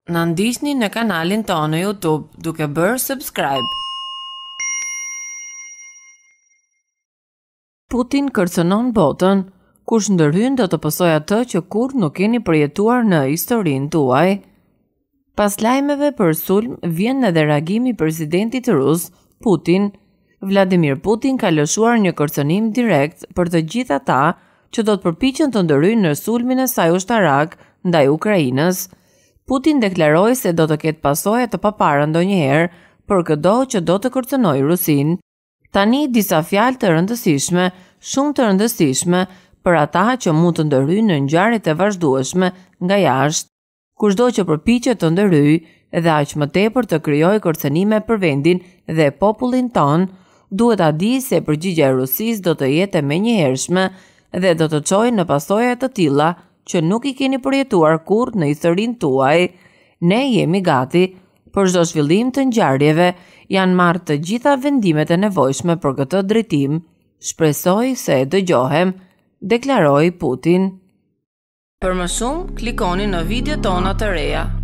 Na ndiqni në kanalin tonë në YouTube duke bërë subscribe. Putin kërcënon botën. Kush ndërhyn do të pësojë atë që kurrë nuk keni përjetuar në historinë tuaj. Pas lajmeve për sulm vjen edhe reagimi i presidentit rus, Putin. Vladimir Putin ka lëshuar një kërcënim direkt për të gjithë ata që do të përpiqen të ndërhyjnë në sulmin e saj ushtarak ndaj Ukrainës. Putin deklaroi se do të ketë pasoja të papara ndonjëherë për çdo që do të kërcënojë Rusinë. Tani disa fjalë të rëndësishme, shumë të rëndësishme për ata që mund të ndërhyjnë në ngjarjet e vazhdueshme nga jashtë. Kushdo që përpiqet të ndërhyjë dhe aq më tepër të krijojë kërcënime për vendin dhe popullin ton, duhet ta di se përgjigjja e Rusisë do të jetë e menjëhershme dhe do të çojë në pasoja të tilla që nuk i keni përjetuar kurrë në historinë tuaj. Ne jemi gati për çdo zhvillim të ngjarjeve, janë marrë të gjitha vendimet e nevojshme për këtë drejtim. Shpresoj se dëgjohem, deklaroi Putin. Për më shumë, klikoni në video tona të reja.